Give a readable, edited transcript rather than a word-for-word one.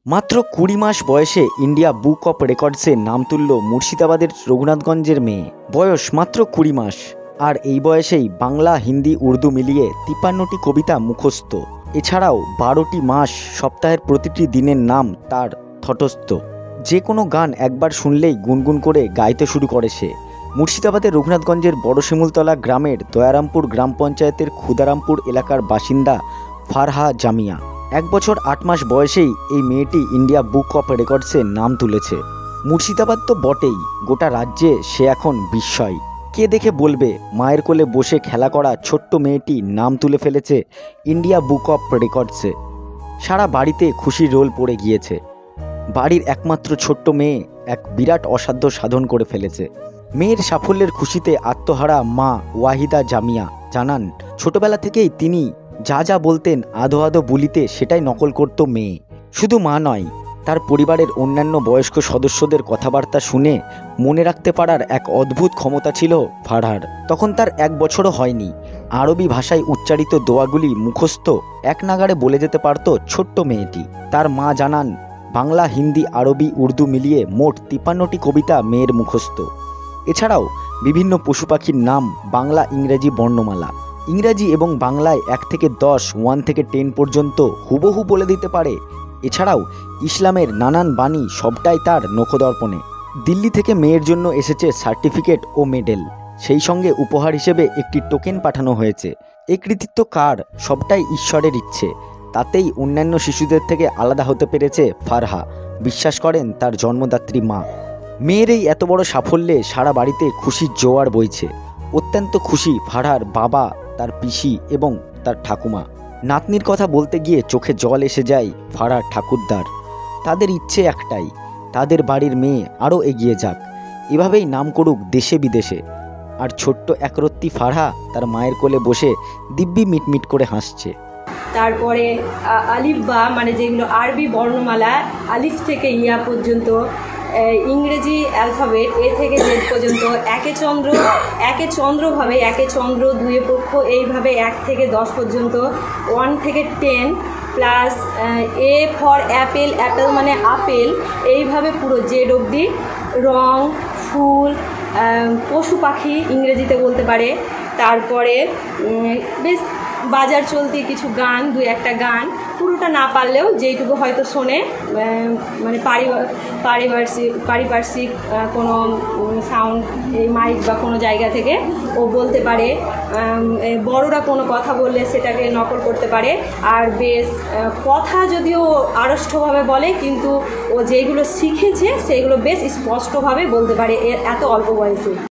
মাত্র ২০ মাস বয়সে India book of রেকর্ডসে নাম তুলল মুর্শিদাবাদের রঘুনাথগঞ্জের মেয়ে। বয়স মাত্র ২০ মাস, আর এই বয়সেই বাংলা, হিন্দি, উর্দু মিলিয়ে ৫৩টি কবিতা মুখস্থ। এছাড়াও ১২টি মাস, সপ্তাহের প্রতিটি দিনের নাম তার তটস্থ। যে কোনো গান একবার শুনলেই গুনগুন করে গাইতে শুরু করে সে। মুর্শিদাবাদের রঘুনাথগঞ্জের বড় শিমুলতলা গ্রামের দয়ারামপুর গ্রাম পঞ্চায়েতের ক্ষুদারামপুর এলাকার বাসিন্দা ফারহা জামিয়া। ১ বছর ৮ মাস বয়সেই এই মেয়েটি ইন্ডিয়া বুক অফ রেকর্ডসে নাম তুলেছে। মুর্শিদাবাদ তো বটেই, গোটা রাজ্যে সে এখন বিস্ময়। কে দেখে বলবে মায়ের কোলে বসে খেলা করা ছোট্ট মেয়েটি নাম তুলে ফেলেছে ইন্ডিয়া বুক অফ রেকর্ডসে। সারা বাড়িতে খুশির রোল পড়ে গিয়েছে। বাড়ির একমাত্র ছোট্ট মেয়ে এক বিরাট অসাধ্য সাধন করে ফেলেছে। মেয়ের সাফল্যের খুশিতে আত্মহারা মা ওয়াহিদা জামিয়া জানান, ছোটবেলা থেকেই তিনি যা যা বলতেন আধো আধো বুলিতে সেটাই নকল করত মেয়ে। শুধু মা নয়, তার পরিবারের অন্যান্য বয়স্ক সদস্যদের কথাবার্তা শুনে মনে রাখতে পারার এক অদ্ভুত ক্ষমতা ছিল ফারহার। তখন তার ১ বছরও হয়নি। আরবি ভাষায় উচ্চারিত দোয়াগুলি মুখস্থ এক নাগাড়ে বলে যেতে পারত ছোট্ট মেয়েটি। তার মা জানান, বাংলা, হিন্দি, আরবি, উর্দু মিলিয়ে মোট ৫৩টি কবিতা মেয়ের মুখস্থ। এছাড়াও বিভিন্ন পশু পাখির নাম, বাংলা ইংরেজি বর্ণমালা, ইংরাজি এবং বাংলায় ১ থেকে ১০, 1 থেকে 10 পর্যন্ত হুবহু বলে দিতে পারে। এছাড়াও ইসলামের নানান বাণী সবটাই তার নখদর্পণে। দিল্লি থেকে মেয়ের জন্য এসেছে সার্টিফিকেট ও মেডেল, সেই সঙ্গে উপহার হিসেবে একটি টোকেন পাঠানো হয়েছে। এই কৃতিত্ব কার? সবটাই ঈশ্বরের ইচ্ছে। তাতেই অন্যান্য শিশুদের থেকে আলাদা হতে পেরেছে ফারহা, বিশ্বাস করেন তার জন্মদাত্রী মা। মেয়ের এই এত বড় সাফল্যে সারা বাড়িতে খুশির জোয়ার বইছে। অত্যন্ত খুশি ফারহার বাবা, তার পিসি এবং তার ঠাকুমা। নাতনির কথা বলতে গিয়ে চোখে জল এসে যায় ফারহার ঠাকুরদার। তাদের ইচ্ছে একটাই, তাদের বাড়ির মেয়ে আরও এগিয়ে যাক, এভাবেই নাম করুক দেশে বিদেশে। আর ছোট্ট একরত্তি ফারহা তার মায়ের কোলে বসে দিব্যি মিটমিট করে হাসছে। তারপরে আলিফ বা মানে যেগুলো আরবি বর্ণমালা, আলিফ থেকে ইয়া পর্যন্ত, ইংরেজি অ্যালফাবেট এ থেকে জেড পর্যন্ত, একে চন্দ্রভাবে, একে চন্দ্র, দুয়ে পক্ষ, এইভাবে ১ থেকে ১০ পর্যন্ত, 1 থেকে 10 plus A for apple, apple মানে আপেল, এইভাবে পুরো জেড অবধি, রং, ফুল, পশু পাখি ইংরেজিতে বলতে পারে। তারপরে বেশ বাজার চলতি কিছু গান, ২-১টা গান, পুরোটা না পারলেও যেইটুকু হয়তো শোনে, মানে পারিপার্শ্বিক কোনো সাউন্ড, এই মাইক বা কোনো জায়গা থেকে ও বলতে পারে। বড়রা কোনো কথা বললে সেটাকে নকল করতে পারে। আর বেশ কথা যদিও আড়ষ্টভাবে বলে, কিন্তু ও যেগুলো শিখেছে সেগুলো বেশ স্পষ্টভাবে বলতে পারে এত অল্প বয়সে।